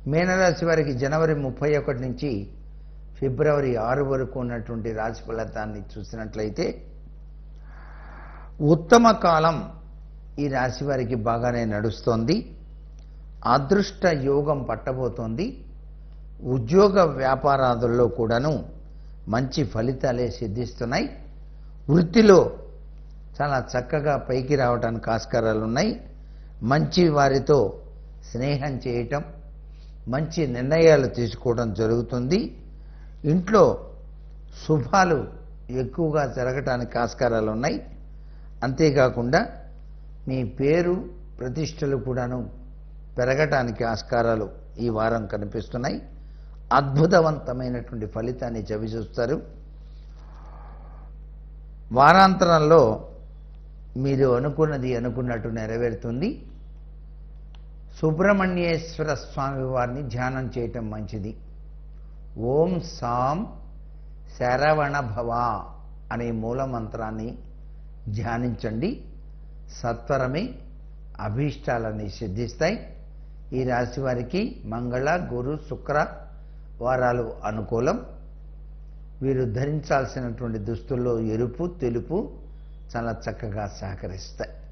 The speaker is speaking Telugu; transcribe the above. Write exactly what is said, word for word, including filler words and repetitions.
మీనరాశి వారికి జనవరి ముప్పై ఒకటి నుంచి ఫిబ్రవరి ఆరు వరకు ఉన్నటువంటి రాశి ఫలితాన్ని చూసినట్లయితే ఉత్తమ కాలం ఈ రాశి వారికి బాగానే నడుస్తోంది. అదృష్ట యోగం పట్టబోతోంది. ఉద్యోగ వ్యాపారాదుల్లో కూడాను మంచి ఫలితాలే సిద్ధిస్తున్నాయి. వృత్తిలో చాలా చక్కగా పైకి రావడానికి ఆస్కారాలు ఉన్నాయి. మంచి వారితో స్నేహం చేయటం, మంచి నిర్ణయాలు తీసుకోవడం జరుగుతుంది. ఇంట్లో శుభాలు ఎక్కువగా జరగటానికి ఆస్కారాలు ఉన్నాయి. అంతేకాకుండా మీ పేరు ప్రతిష్టలు కూడాను పెరగటానికి ఆస్కారాలు ఈ వారం కనిపిస్తున్నాయి. అద్భుతవంతమైనటువంటి ఫలితాన్ని చవిచూస్తారు. వారాంతరంలో మీరు అనుకున్నది అనుకున్నట్టు నెరవేరుతుంది. సుబ్రహ్మణ్యేశ్వర స్వామి వారిని ధ్యానం చేయటం మంచిది. ఓం సాం శరవణ భవ అనే మూలమంత్రాన్ని ధ్యానించండి. సత్వరమే అభీష్టాలని సిద్ధిస్తాయి. ఈ రాశి వారికి మంగళ, గురు, శుక్ర వారాలు అనుకూలం. వీరు ధరించాల్సినటువంటి దుస్తుల్లో ఎరుపు, తెలుపు చాలా చక్కగా సహకరిస్తాయి.